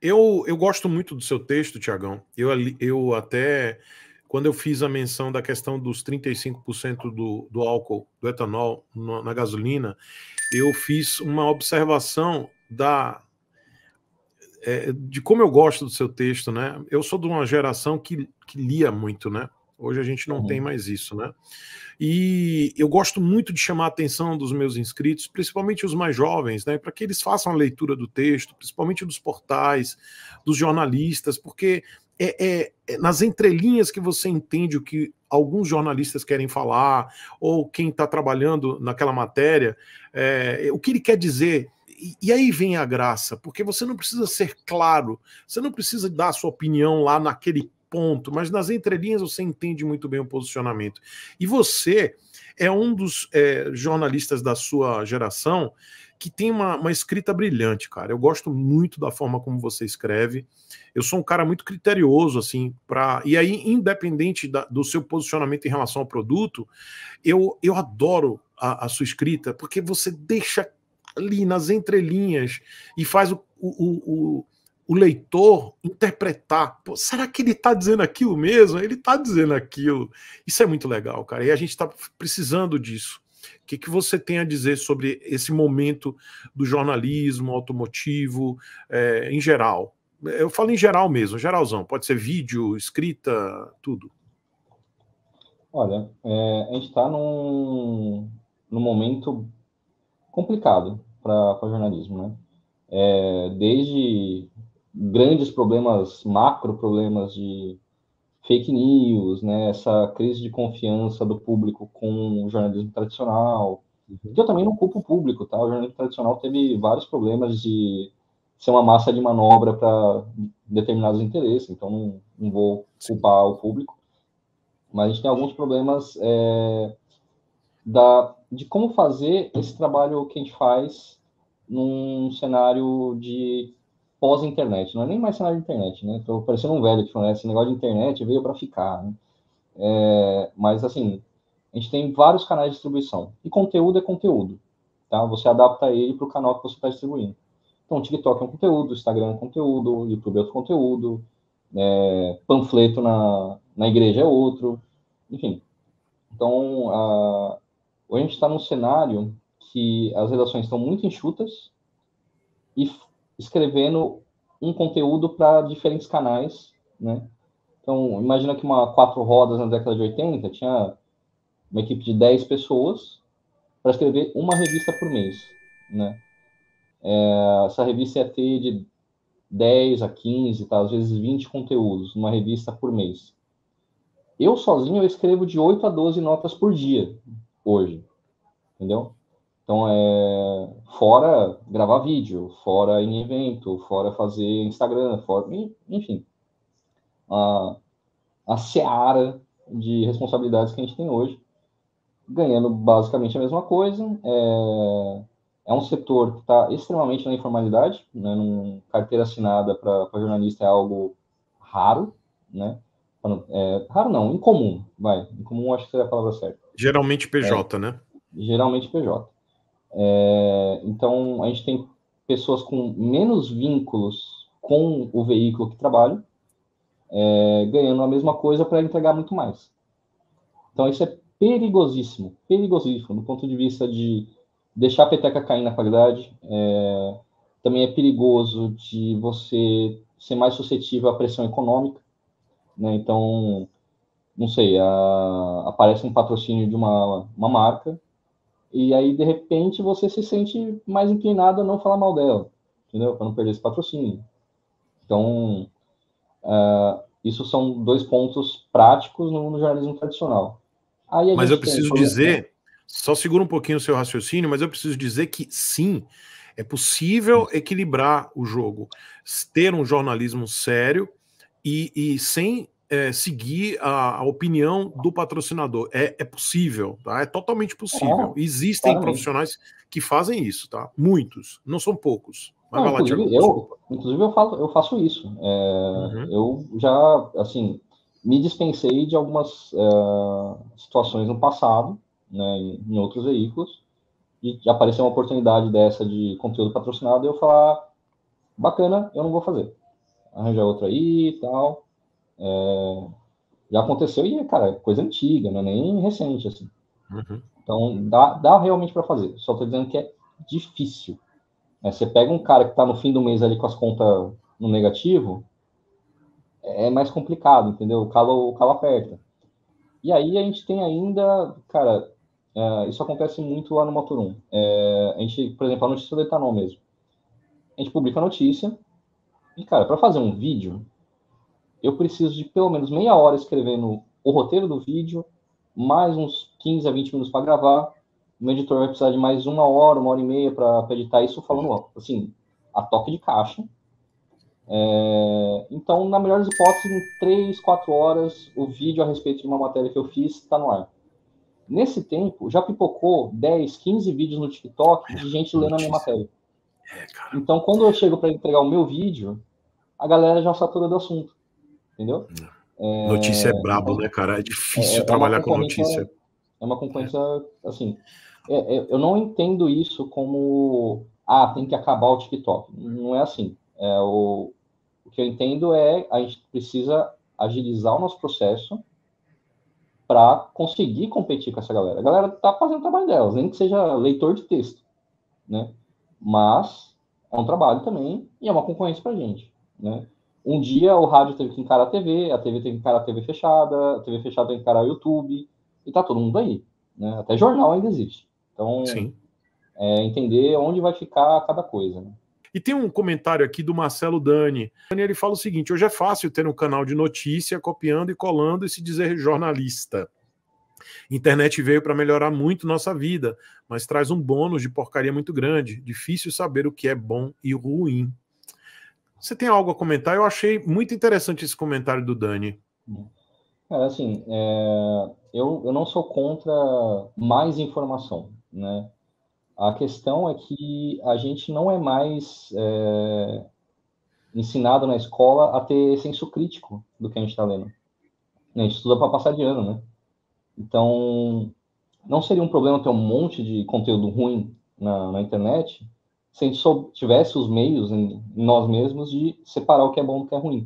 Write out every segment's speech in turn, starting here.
Eu gosto muito do seu texto, Tiagão. Eu até, quando eu fiz a menção da questão dos 35% do álcool, do etanol na gasolina, eu fiz uma observação de como eu gosto do seu texto, né? Eu sou de uma geração que lia muito, né? Hoje a gente não tem mais isso, né? E eu gosto muito de chamar a atenção dos meus inscritos, principalmente os mais jovens, né, para que eles façam a leitura do texto, principalmente dos portais, dos jornalistas, porque é nas entrelinhas que você entende o que alguns jornalistas querem falar, ou quem está trabalhando naquela matéria, o que ele quer dizer. E aí vem a graça, porque você não precisa ser claro, você não precisa dar a sua opinião lá naquele ponto, mas nas entrelinhas você entende muito bem o posicionamento. E você é um dos jornalistas da sua geração que tem uma escrita brilhante, cara. Eu gosto muito da forma como você escreve. Eu sou um cara muito criterioso, assim, e aí, independente do seu posicionamento em relação ao produto, eu adoro a sua escrita, porque você deixa ali nas entrelinhas e faz o leitor interpretar. Pô, será que ele está dizendo aquilo mesmo? Ele está dizendo aquilo. Isso é muito legal, cara. E a gente está precisando disso. O que você tem a dizer sobre esse momento do jornalismo automotivo em geral? Eu falo em geral mesmo, geralzão. Pode ser vídeo, escrita, tudo. Olha, a gente está num momento complicado para jornalismo, né? Desde grandes problemas, macro problemas de fake news, né? Essa crise de confiança do público com o jornalismo tradicional, que eu também não culpo o público, tá? O jornalismo tradicional teve vários problemas de ser uma massa de manobra para determinados interesses, então não vou culpar o público, mas a gente tem alguns problemas de como fazer esse trabalho que a gente faz num cenário de pós-internet. Não é nem mais cenário de internet, né? Estou parecendo um velho que falou, esse negócio de internet veio para ficar, né? Mas, assim, a gente tem vários canais de distribuição. E conteúdo é conteúdo, tá? Você adapta ele para o canal que você está distribuindo. Então, o TikTok é um conteúdo, Instagram é um conteúdo, YouTube é outro conteúdo, panfleto na igreja é outro, enfim. Então, hoje a gente está num cenário que as redações estão muito enxutas e escrevendo um conteúdo para diferentes canais, né? Então, imagina que uma 4 rodas na década de 80 tinha uma equipe de 10 pessoas para escrever uma revista por mês, né? Essa revista ia ter de 10 a 15, tá? Às vezes 20 conteúdos, uma revista por mês. Eu sozinho eu escrevo de 8 a 12 notas por dia, hoje, entendeu? Então, fora gravar vídeo, fora ir em evento, fora fazer Instagram, fora, enfim, a seara de responsabilidades que a gente tem hoje, ganhando basicamente a mesma coisa. É um setor que está extremamente na informalidade, né? Carteira assinada para jornalista é algo raro, né? Raro não, incomum, vai. Incomum acho que seria a palavra certa. Geralmente PJ, né? Geralmente PJ. Então, a gente tem pessoas com menos vínculos com o veículo que trabalham, ganhando a mesma coisa para entregar muito mais. Então, isso é perigosíssimo, perigosíssimo, do ponto de vista de deixar a peteca cair na qualidade. Também é perigoso de você ser mais suscetível à pressão econômica, né? Então, não sei, aparece um patrocínio de uma marca, e aí, de repente, você se sente mais inclinado a não falar mal dela, entendeu? Para não perder esse patrocínio. Então, isso são 2 pontos práticos no jornalismo tradicional. Aí a Mas eu gente tem... preciso dizer, só segura um pouquinho o seu raciocínio, mas eu preciso dizer que sim, é possível equilibrar o jogo, ter um jornalismo sério e sem seguir a opinião do patrocinador. É possível, tá? É totalmente possível. Existem claramente. profissionais que fazem isso, tá? Muitos, não são poucos. Mas Não, vai lá, inclusive, Tiagão, desculpa. eu faço isso. Uhum. Eu já, assim, me dispensei de algumas situações no passado, né, em outros veículos, de aparecer uma oportunidade dessa de conteúdo patrocinado e eu falar, bacana, eu não vou fazer. arranja outro aí e tal. Já aconteceu e, cara, é coisa antiga, não é nem recente, assim. Uhum. Então, dá realmente para fazer. Só tô dizendo que é difícil. Você pega um cara que tá no fim do mês ali com as contas no negativo, é mais complicado, entendeu? O calo aperta. E aí a gente tem ainda, cara, isso acontece muito lá no Motor 1. A gente, por exemplo, a notícia do etanol mesmo. A gente publica a notícia e, cara, para fazer um vídeo, eu preciso de pelo menos meia hora escrevendo o roteiro do vídeo, mais uns 15 a 20 minutos para gravar. O meu editor vai precisar de mais uma hora e meia para editar isso, falando assim, a toque de caixa. Então, na melhor das hipóteses, em 3, 4 horas, o vídeo a respeito de uma matéria que eu fiz está no ar. Nesse tempo, já pipocou 10, 15 vídeos no TikTok de gente lendo a minha matéria. Então, quando eu chego para entregar o meu vídeo, a galera já satura do assunto, entendeu? Notícia é brabo, né, cara? É difícil trabalhar com notícia. É uma concorrência, assim, eu não entendo isso como, tem que acabar o TikTok. Não é assim. O que eu entendo é a gente precisa agilizar o nosso processo para conseguir competir com essa galera. A galera tá fazendo o trabalho delas, nem que seja leitor de texto, né? Mas é um trabalho também e é uma concorrência para a gente, né? Um dia o rádio teve que encarar a TV teve que encarar a TV fechada teve que encarar o YouTube, e tá todo mundo aí, né? Até jornal ainda existe. Então, sim, entender onde vai ficar cada coisa, né? E tem um comentário aqui do Marcelo Dani. Ele fala o seguinte: hoje é fácil ter um canal de notícia, copiando e colando e se dizer jornalista. Internet veio para melhorar muito nossa vida, mas traz um bônus de porcaria muito grande. Difícil saber o que é bom e ruim. Você tem algo a comentar? Eu achei muito interessante esse comentário do Dani. Assim, eu não sou contra mais informação, né? A questão é que a gente não é mais ensinado na escola a ter senso crítico do que a gente está lendo. A gente estuda para passar de ano, né? Então, não seria um problema ter um monte de conteúdo ruim na internet se a gente tivesse os meios em nós mesmos de separar o que é bom do que é ruim.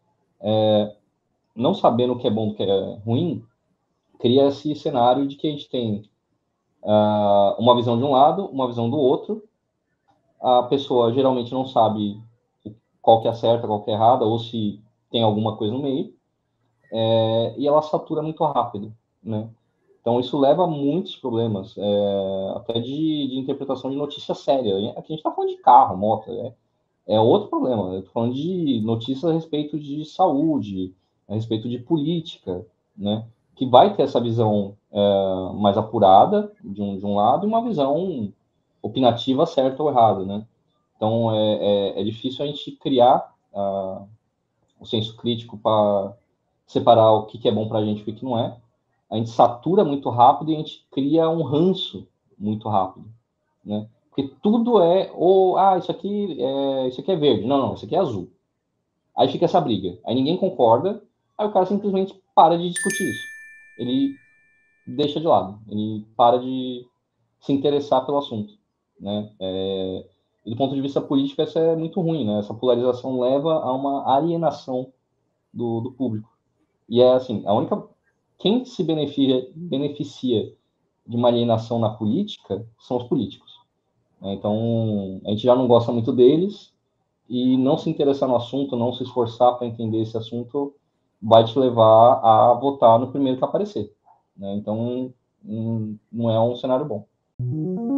Não sabendo o que é bom do que é ruim, cria esse cenário de que a gente tem uma visão de um lado, uma visão do outro. A pessoa geralmente não sabe qual que é certa, qual que é errada, ou se tem alguma coisa no meio, e ela satura muito rápido, né? Então, isso leva a muitos problemas, até de interpretação de notícia séria. Aqui a gente está falando de carro, moto, é outro problema. Eu estou falando de notícias a respeito de saúde, a respeito de política, né? Que vai ter essa visão mais apurada de um lado e uma visão opinativa certa ou errada, né? Então, é difícil a gente criar o senso crítico para separar o que é bom para a gente e o que não é. A gente satura muito rápido e a gente cria um ranço muito rápido, né? Porque tudo isso aqui é verde. Não, isso aqui é azul. Aí fica essa briga. Aí ninguém concorda, aí o cara simplesmente para de discutir isso. Ele deixa de lado, ele para de se interessar pelo assunto, né? E do ponto de vista político, isso é muito ruim, né? Essa polarização leva a uma alienação do público. E é assim, quem se beneficia de uma alienação na política são os políticos. Então, a gente já não gosta muito deles e não se interessar no assunto, não se esforçar para entender esse assunto, vai te levar a votar no primeiro que aparecer, né? Então, não é um cenário bom.